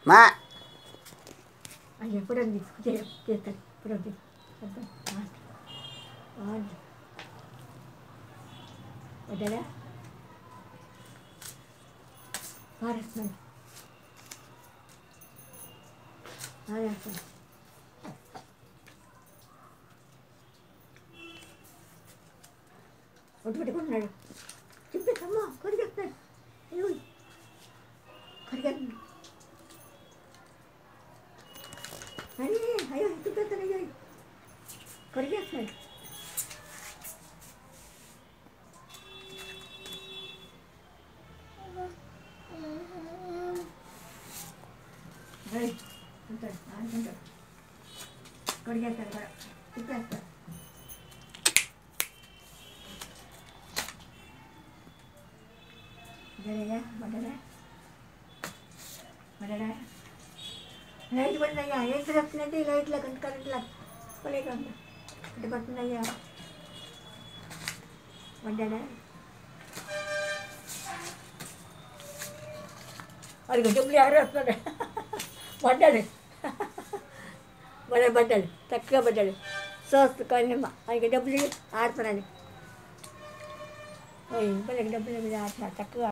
మా అది ఎప్పుడో చేస్తాడు ఇప్పుడు వడ్డారా మారేస్తున్నాను మారేస్తాను ఒట్టు పెట్టుకుంటున్నాడు చెప్పేసమ్మా కొరిగేస్తున్నాడు అయ్యో కొరిగేస్తున్నాడు అరే అయ్యో చెప్పేస్తాను అయ్యో కొరిగేస్తున్నాడు అంటాడు అనుకుంటాడు కొరిగేస్తాడు కూడా చెప్పేస్తాడు వడ్డారా వడ్డారా వడ్డారా లైట్ పడిందయ్యా ఏంటి వస్తుందంటే ఈ లైట్లా కరెంట్లా పోలేక ఇటు పడుతుందయ్యా వడ్డాడా వాడికి డబ్బులు ఎవరు వస్తున్నాడు పడ్డాడు పడ్డాడు చక్కగా పడ్డాడు సోస్తు కన్నమ్మ ఆయనకి డబ్బులు ఆడుతున్నాడు డబ్బులు ఆడుతున్నాడు చక్కగా